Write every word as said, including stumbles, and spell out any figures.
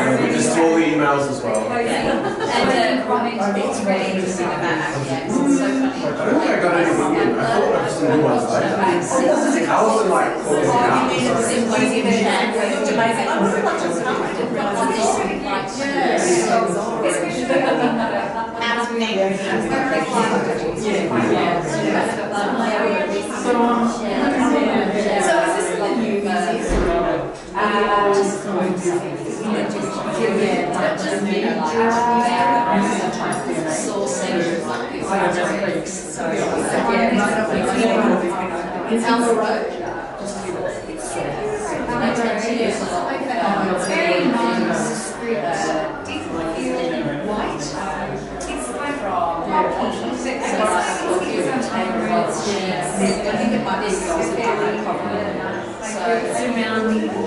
And we just do all the emails as well. And uh, it's really interesting about Academics. It's so funny. I don't think I got anything in. I thought I just didn't realize that. Alison like calling me out. So is this the new version? Uh, just going to just sourcing it's on the road. It's very nice. White. It's like I think it might be so